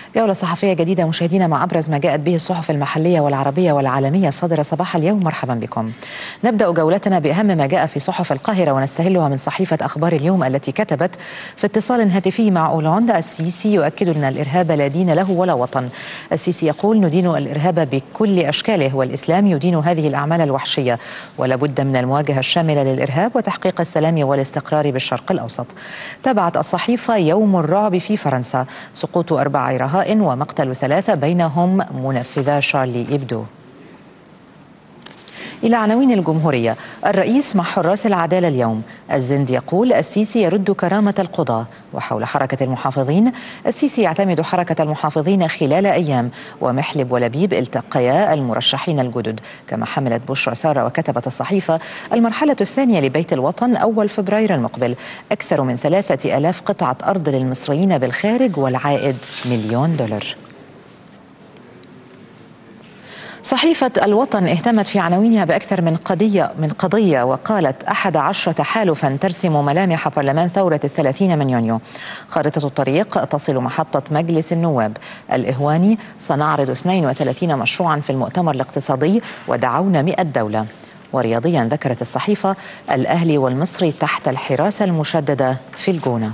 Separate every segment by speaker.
Speaker 1: جولة صحفية جديدة مشاهدينا مع أبرز ما جاءت به الصحف المحلية والعربية والعالمية صادرة صباح اليوم. مرحبا بكم. نبدأ جولتنا بأهم ما جاء في صحف القاهرة ونستهلها من صحيفة أخبار اليوم التي كتبت في اتصال هاتفي مع أولاند: السيسي يؤكد أن الإرهاب لا دين له ولا وطن. السيسي يقول: ندين الإرهاب بكل أشكاله، والإسلام يدين هذه الأعمال الوحشية، ولا بد من المواجهة الشاملة للإرهاب وتحقيق السلام والاستقرار بالشرق الأوسط. تابعت الصحيفة: يوم الرعب في فرنسا، سقوط 4 رهائن ومقتل 3 بينهم منفذا شارلي إبدو. إلى عناوين الجمهورية: الرئيس مع حراس العدالة اليوم. الزند يقول: السيسي يرد كرامة القضاة. وحول حركة المحافظين: السيسي يعتمد حركة المحافظين خلال أيام، ومحلب ولبيب التقيا المرشحين الجدد. كما حملت بشرى سارة وكتبت الصحيفة: المرحلة الثانية لبيت الوطن أول فبراير المقبل، أكثر من 3000 قطعة أرض للمصريين بالخارج والعائد $1,000,000. صحيفة الوطن اهتمت في عناوينها بأكثر من قضية وقالت: 11 تحالفا ترسم ملامح برلمان ثورة 30 من يونيو. خارطة الطريق تصل محطة مجلس النواب. الإهواني: سنعرض 32 مشروعا في المؤتمر الاقتصادي ودعونا 100 دولة. ورياضيا ذكرت الصحيفة: الأهلي والمصري تحت الحراسة المشددة في الجونة.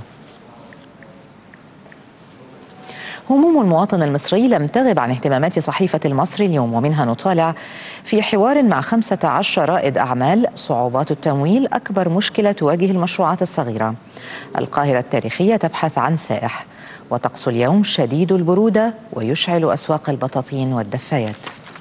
Speaker 1: هموم المواطن المصري لم تغب عن اهتمامات صحيفة المصري اليوم، ومنها نطالع: في حوار مع 15 رائد أعمال، صعوبات التمويل أكبر مشكلة تواجه المشروعات الصغيرة. القاهرة التاريخية تبحث عن سائح. وطقس اليوم شديد البرودة ويشعل أسواق البطاطين والدفايات.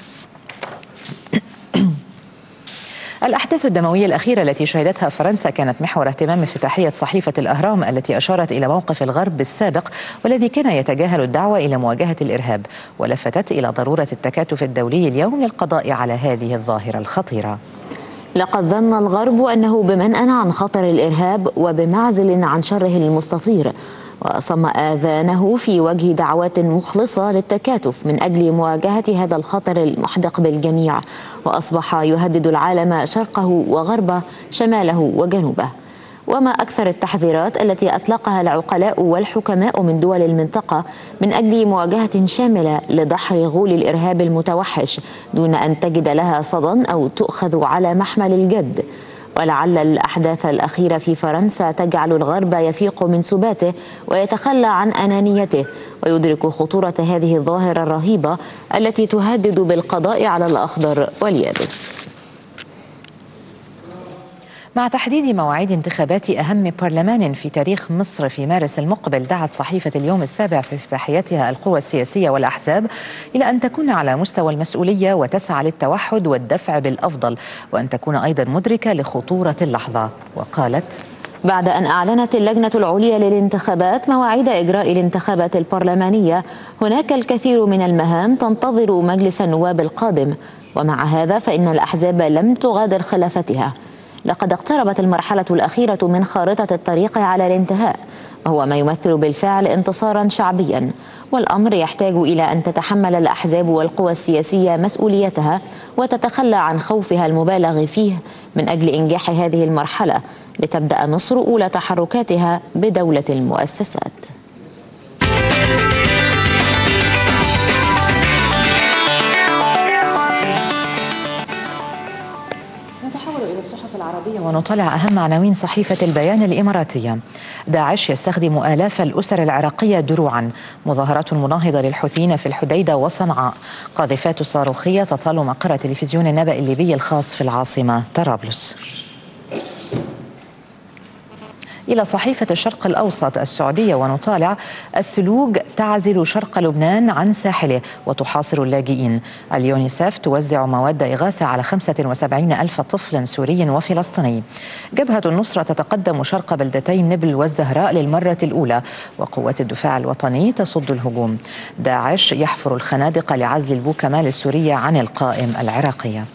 Speaker 1: الأحداث الدموية الأخيرة التي شهدتها فرنسا كانت محور اهتمام افتتاحية صحيفة الأهرام، التي أشارت إلى موقف الغرب السابق والذي كان يتجاهل الدعوة إلى مواجهة الإرهاب، ولفتت إلى ضرورة التكاتف الدولي اليوم للقضاء على هذه الظاهرة الخطيرة.
Speaker 2: لقد ظن الغرب أنه بمنأى عن خطر الإرهاب وبمعزل عن شره المستطير، وصم آذانه في وجه دعوات مخلصة للتكاتف من أجل مواجهة هذا الخطر المحدق بالجميع، وأصبح يهدد العالم شرقه وغربه، شماله وجنوبه. وما أكثر التحذيرات التي أطلقها العقلاء والحكماء من دول المنطقة من أجل مواجهة شاملة لدحر غول الإرهاب المتوحش دون أن تجد لها صدى أو تؤخذ على محمل الجد. ولعل الأحداث الأخيرة في فرنسا تجعل الغرب يفيق من سباته ويتخلى عن أنانيته، ويدرك خطورة هذه الظاهرة الرهيبة التي تهدد بالقضاء على الأخضر واليابس.
Speaker 1: مع تحديد مواعيد انتخابات أهم برلمان في تاريخ مصر في مارس المقبل، دعت صحيفة اليوم السابع في افتتاحيتها القوى السياسية والأحزاب إلى أن تكون على مستوى المسؤولية وتسعى للتوحد والدفع بالأفضل، وأن تكون أيضا مدركة لخطورة اللحظة. وقالت:
Speaker 2: بعد أن أعلنت اللجنة العليا للانتخابات مواعيد إجراء الانتخابات البرلمانية، هناك الكثير من المهام تنتظر مجلس النواب القادم، ومع هذا فإن الأحزاب لم تغادر خلافتها. لقد اقتربت المرحلة الأخيرة من خارطة الطريق على الانتهاء، وهو ما يمثل بالفعل انتصارا شعبيا، والأمر يحتاج إلى أن تتحمل الأحزاب والقوى السياسية مسؤوليتها وتتخلى عن خوفها المبالغ فيه من أجل إنجاح هذه المرحلة، لتبدأ مصر أولى تحركاتها بدولة المؤسسات.
Speaker 1: الصحف العربية ونطلع أهم عناوين صحيفة البيان الإماراتية. داعش يستخدم آلاف الأسر العراقية دروعا. مظاهرات مناهضة للحوثيين في الحديدة وصنعاء. قاذفات صاروخية تطال مقر تلفزيون النبأ الليبي الخاص في العاصمة طرابلس. إلى صحيفة الشرق الأوسط السعودية ونطالع: الثلوج تعزل شرق لبنان عن ساحله وتحاصر اللاجئين. اليونيسف توزع مواد إغاثة على 75,000 طفل سوري وفلسطيني. جبهة النصرة تتقدم شرق بلدتي نبل والزهراء للمرة الأولى، وقوات الدفاع الوطني تصد الهجوم. داعش يحفر الخنادق لعزل البوكمال السورية عن القائم العراقية.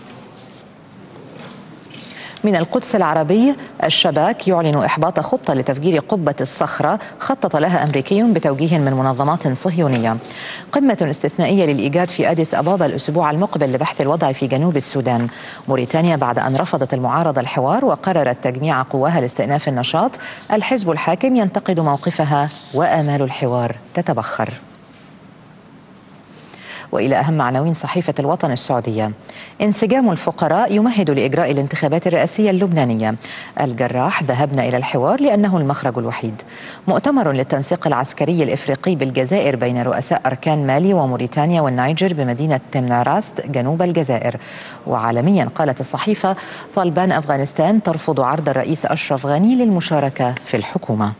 Speaker 1: من القدس العربي: الشباك يعلن إحباط خطة لتفجير قبة الصخرة خطط لها أمريكي بتوجيه من منظمات صهيونية. قمة استثنائية للإيجاد في أديس أبابا الأسبوع المقبل لبحث الوضع في جنوب السودان. موريتانيا بعد أن رفضت المعارضة الحوار وقررت تجميع قواها لاستئناف النشاط. الحزب الحاكم ينتقد موقفها وآمال الحوار تتبخر. وإلى أهم عناوين صحيفة الوطن السعودية. انسجام الفقراء يمهد لإجراء الانتخابات الرئاسية اللبنانية. الجراح ذهبنا إلى الحوار لأنه المخرج الوحيد. مؤتمر للتنسيق العسكري الإفريقي بالجزائر بين رؤساء أركان مالي وموريتانيا والنيجر بمدينة تمناراست جنوب الجزائر. وعالميا قالت الصحيفة طالبان أفغانستان ترفض عرض الرئيس أشرف غني للمشاركة في الحكومة.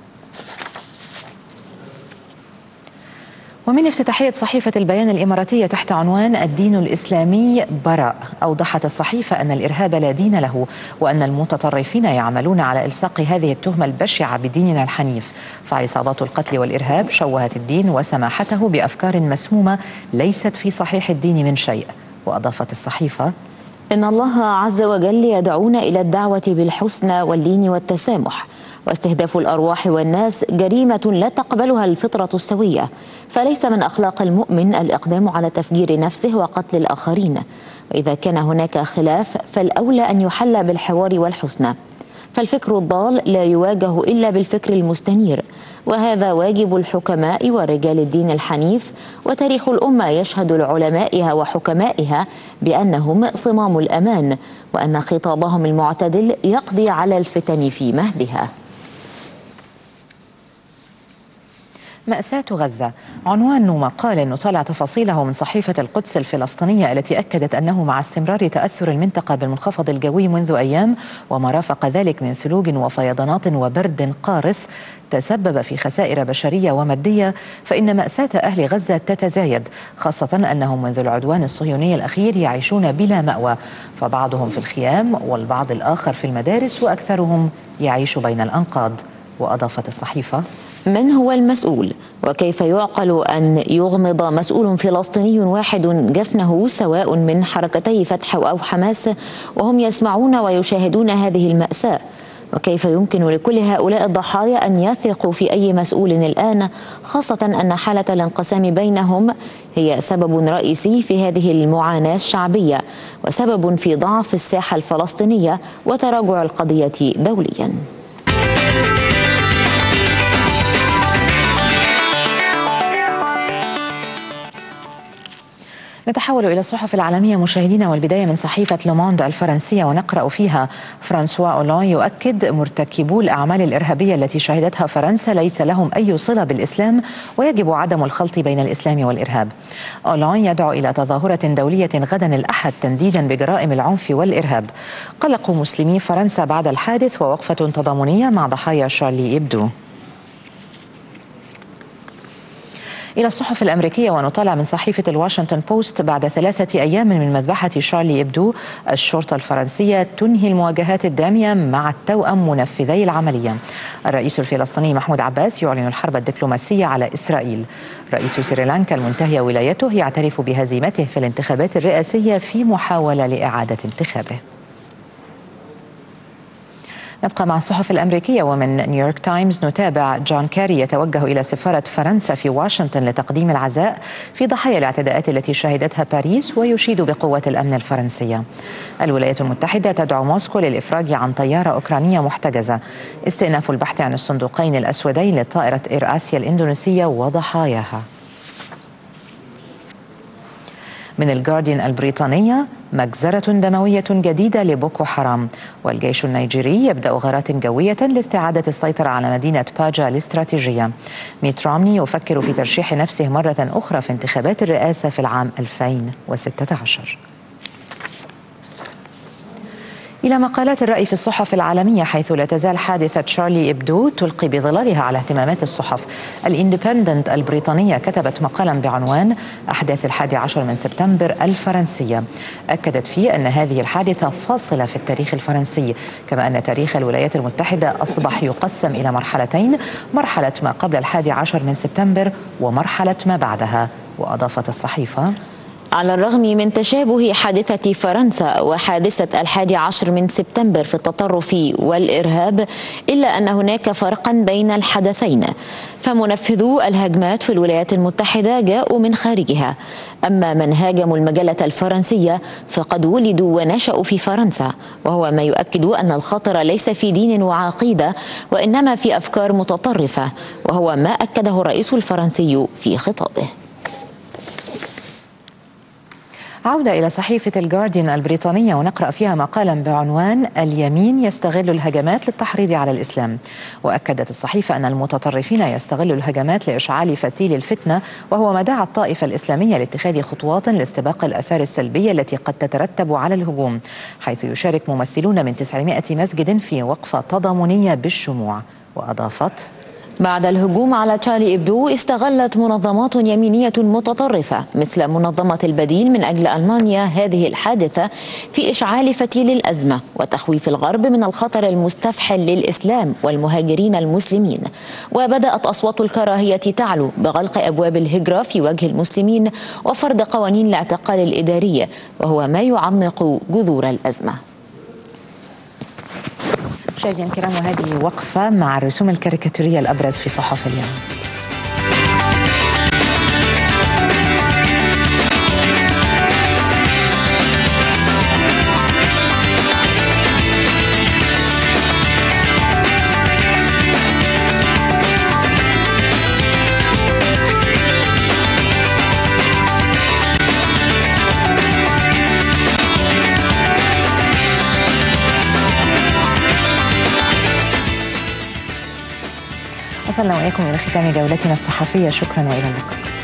Speaker 1: ومن افتتاحية صحيفة البيان الإماراتية تحت عنوان الدين الإسلامي براء، أوضحت الصحيفة أن الإرهاب لا دين له، وأن المتطرفين يعملون على إلصاق هذه التهمة البشعة بديننا الحنيف، فعصابات القتل والإرهاب شوهت الدين وسماحته بأفكار مسمومة ليست في صحيح الدين من شيء. وأضافت الصحيفة:
Speaker 2: إن الله عز وجل يدعونا إلى الدعوة بالحسنى واللين والتسامح، واستهداف الأرواح والناس جريمة لا تقبلها الفطرة السوية، فليس من أخلاق المؤمن الإقدام على تفجير نفسه وقتل الآخرين، وإذا كان هناك خلاف فالأولى أن يحل بالحوار والحسنى، فالفكر الضال لا يواجه إلا بالفكر المستنير، وهذا واجب الحكماء ورجال الدين الحنيف. وتاريخ الأمة يشهد لعلمائها وحكمائها بأنهم صمام الأمان، وأن خطابهم المعتدل يقضي على الفتن في مهدها.
Speaker 1: مأساة غزة عنوان مقال نطالع تفاصيله من صحيفة القدس الفلسطينية التي أكدت أنه مع استمرار تأثر المنطقة بالمنخفض الجوي منذ أيام وما رافق ذلك من ثلوج وفيضانات وبرد قارس تسبب في خسائر بشرية ومادية، فإن مأساة أهل غزة تتزايد، خاصة أنهم منذ العدوان الصهيوني الأخير يعيشون بلا مأوى، فبعضهم في الخيام والبعض الآخر في المدارس وأكثرهم يعيش بين الأنقاض. وأضافت الصحيفة:
Speaker 2: من هو المسؤول؟ وكيف يعقل أن يغمض مسؤول فلسطيني واحد جفنه سواء من حركتي فتح أو حماس وهم يسمعون ويشاهدون هذه المأساة؟ وكيف يمكن لكل هؤلاء الضحايا أن يثقوا في أي مسؤول الآن، خاصة أن حالة الانقسام بينهم هي سبب رئيسي في هذه المعاناة الشعبية وسبب في ضعف الساحة الفلسطينية وتراجع القضية دوليا.
Speaker 1: نتحول إلى الصحف العالمية مشاهدينا، والبداية من صحيفة لوموند الفرنسية، ونقرأ فيها: فرانسوا أولون يؤكد مرتكبو الأعمال الإرهابية التي شهدتها فرنسا ليس لهم أي صلة بالإسلام ويجب عدم الخلط بين الإسلام والإرهاب. أولون يدعو إلى تظاهرة دولية غدا الأحد تنديدا بجرائم العنف والإرهاب. قلق مسلمي فرنسا بعد الحادث ووقفة تضامنية مع ضحايا شارلي إبدو. إلى الصحف الأمريكية، ونطالع من صحيفة الواشنطن بوست: بعد 3 أيام من مذبحة شارلي إبدو، الشرطة الفرنسية تنهي المواجهات الدامية مع التوأم منفذي العملية. الرئيس الفلسطيني محمود عباس يعلن الحرب الدبلوماسية على إسرائيل. رئيس سريلانكا المنتهية ولايته يعترف بهزيمته في الانتخابات الرئاسية في محاولة لإعادة انتخابه. نبقى مع الصحف الأمريكية، ومن نيويورك تايمز نتابع: جون كاري يتوجه إلى سفارة فرنسا في واشنطن لتقديم العزاء في ضحايا الاعتداءات التي شهدتها باريس، ويشيد بقوة الأمن الفرنسية. الولايات المتحدة تدعو موسكو للإفراج عن طيارة أوكرانية محتجزة. استئناف البحث عن الصندوقين الأسودين لطائرة إير آسيا الإندونيسية وضحاياها. من الجارديان البريطانية: مجزرة دموية جديدة لبوكو حرام، والجيش النيجيري يبدأ غارات جوية لاستعادة السيطرة على مدينة باجا الاستراتيجية. ميت رومني يفكر في ترشيح نفسه مرة أخرى في انتخابات الرئاسة في العام 2016. إلى مقالات الرأي في الصحف العالمية، حيث لا تزال حادثة شارلي إبدو تلقي بظلالها على اهتمامات الصحف. الإندبندنت البريطانية كتبت مقالا بعنوان أحداث 11 من سبتمبر الفرنسية، أكدت فيه أن هذه الحادثة فاصلة في التاريخ الفرنسي، كما أن تاريخ الولايات المتحدة أصبح يقسم إلى مرحلتين: مرحلة ما قبل 11 من سبتمبر ومرحلة ما بعدها. وأضافت الصحيفة:
Speaker 2: على الرغم من تشابه حادثة فرنسا وحادثة 11 من سبتمبر في التطرف والإرهاب، إلا أن هناك فرقا بين الحدثين، فمنفذو الهجمات في الولايات المتحدة جاءوا من خارجها، أما من هاجموا المجلة الفرنسية فقد ولدوا ونشأوا في فرنسا، وهو ما يؤكد أن الخطر ليس في دين وعقيدة وإنما في أفكار متطرفة، وهو ما أكده الرئيس الفرنسي في خطابه.
Speaker 1: عودة إلى صحيفة الجارديان البريطانية ونقرأ فيها مقالا بعنوان اليمين يستغل الهجمات للتحريض على الإسلام. وأكدت الصحيفة أن المتطرفين يستغلوا الهجمات لإشعال فتيل الفتنة، وهو ما دعا الطائفة الإسلامية لاتخاذ خطوات لاستباق الآثار السلبية التي قد تترتب على الهجوم، حيث يشارك ممثلون من 900 مسجد في وقفة تضامنية بالشموع. وأضافت:
Speaker 2: بعد الهجوم على تشارلي إبدو استغلت منظمات يمينية متطرفة مثل منظمة البديل من أجل ألمانيا هذه الحادثة في إشعال فتيل الأزمة وتخويف الغرب من الخطر المستفحل للإسلام والمهاجرين المسلمين. وبدأت أصوات الكراهية تعلو بغلق أبواب الهجرة في وجه المسلمين وفرض قوانين الاعتقال الإدارية، وهو ما يعمق جذور الأزمة.
Speaker 1: مشاهدينا الكرام، وهذه وقفة مع الرسوم الكاريكاتورية الأبرز في صحف اليوم. وصلنا وإياكم إلى ختام جولتنا الصحفية، شكرا وإلى اللقاء.